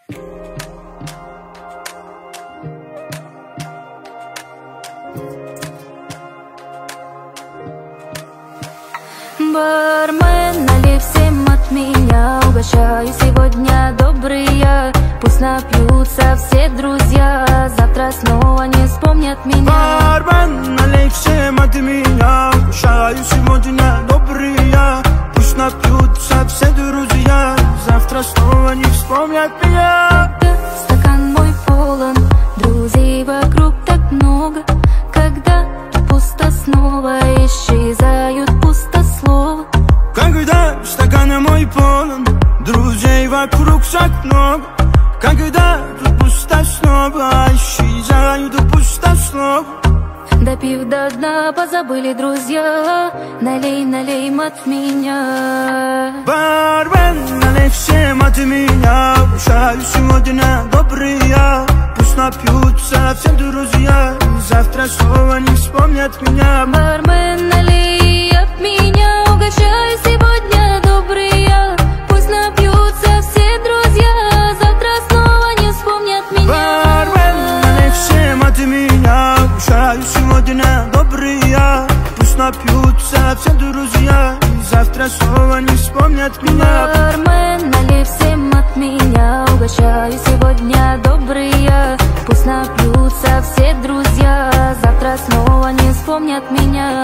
Бармен, налей всем от меня, угощаю сегодня добрые. Пусть напьются все друзья, завтра снова не вспомнят меня. Бармен, налей всем от меня, угощаю сегодня добрые. Пусть напьются все друзья, завтра снова не вспомнят меня. Стакан мой полон, друзей вокруг так много. Когда пусто, снова исчезают пустословы. Когда стакан мой полон, друзей вокруг так много. Когда тут пусто, снова исчезают пустословы. Допив до дна, позабыли друзья. Налей, налей от меня. Бармен, налей всем от меня, угощаю сегодня добрые. Пусть напьются все друзья, завтра снова не вспомнят меня. Бармен, налей от меня, угощаю сегодня добрые. Пусть напьются все друзья, завтра снова не вспомнят меня. Бармен, налей всем от меня, угощаю сегодня добрые. Пусть напьются все друзья, завтра снова не вспомнят меня. Бармен, налей всем от меня, угощаю сегодня добрые. Пусть напьются все друзья, завтра снова не вспомнят меня.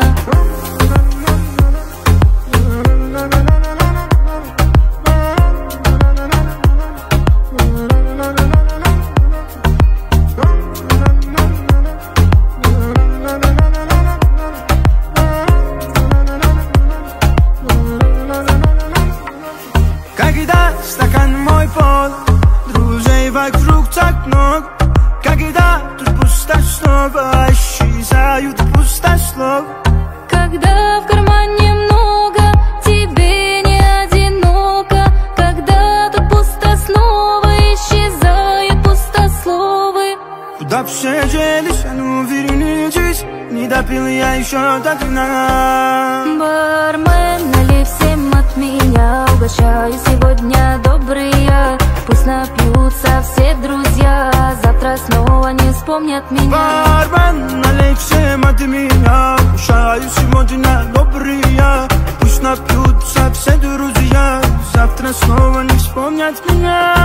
Когда стакан мой полон, друзей вокруг так много. Когда тут пусто, снова исчезают пустословы. Когда в кармане много, тебе не одиноко. Когда тут пусто, снова исчезают пустословы. Куда все делись, а ну вернитесь, не допил я еще до дна. Бармен, налей всем от меня, угощаю сегодня добрые. Пусть напьются все друзья, завтра снова не вспомнят меня. Бармен, налей всем от меня, угощаю сегодня добрые. Пусть напьются все друзья, завтра снова не вспомнят меня.